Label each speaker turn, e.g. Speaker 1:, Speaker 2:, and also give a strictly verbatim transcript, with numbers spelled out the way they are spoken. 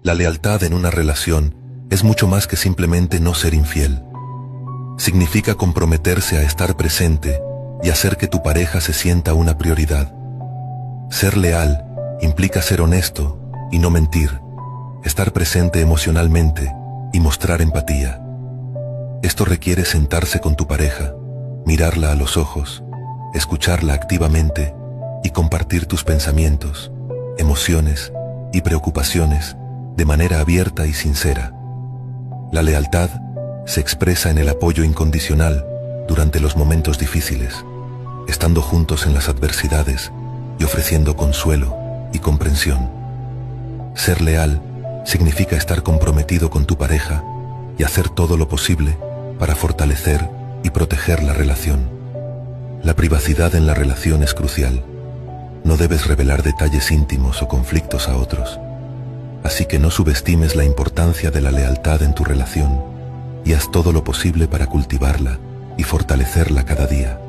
Speaker 1: La lealtad en una relación es mucho más que simplemente no ser infiel. Significa comprometerse a estar presente y hacer que tu pareja se sienta una prioridad. Ser leal implica ser honesto y no mentir, estar presente emocionalmente y mostrar empatía. Esto requiere sentarse con tu pareja, mirarla a los ojos, escucharla activamente y compartir tus pensamientos, emociones y preocupaciones de manera abierta y sincera. La lealtad se expresa en el apoyo incondicional durante los momentos difíciles, estando juntos en las adversidades y ofreciendo consuelo y comprensión. Ser leal significa estar comprometido con tu pareja y hacer todo lo posible para fortalecer y proteger la relación. La privacidad en la relación es crucial. No debes revelar detalles íntimos o conflictos a otros. Así que no subestimes la importancia de la lealtad en tu relación y haz todo lo posible para cultivarla y fortalecerla cada día.